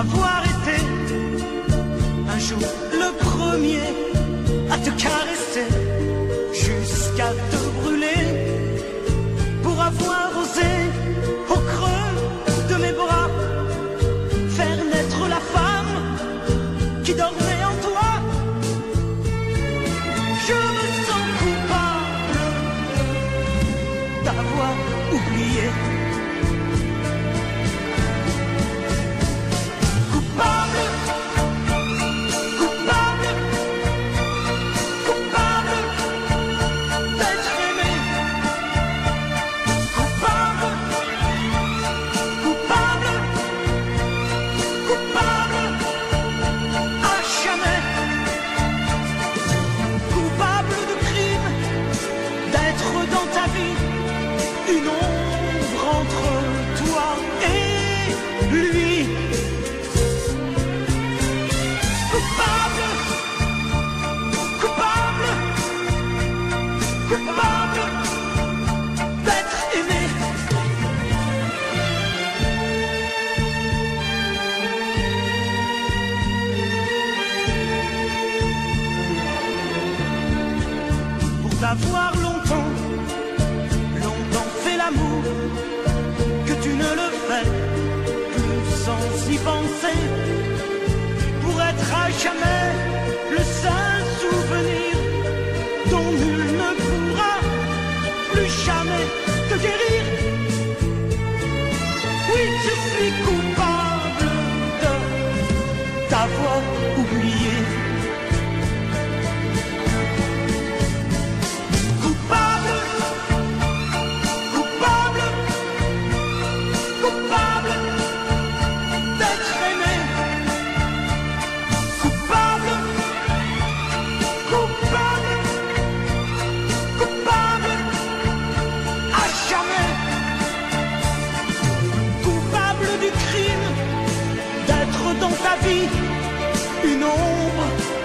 avoir été un jour le premier à te caresser jusqu'à te brûler, pour avoir osé au creux de mes bras faire naître la femme qui dormait en toi. Je me sens coupable d'avoir oublié. Coupable, coupable, coupable d'être aimé. Coupable, coupable, coupable à jamais. Coupable de crime, d'être dans ta vie une ombre entre toi et lui. Coupable, coupable, coupable d'être aimé. Pour t'avoir longtemps fait l'amour, que tu ne le fais plus sans y penser, pour être à jamais le seul souvenir dont nul ne pourra plus jamais te guérir. Oui, je suis coupable de t'avoir oublié. Coupable, coupable, coupable d'être aimé. Coupable, coupable, coupable à jamais. Coupable du crime d'être dans ta vie une ombre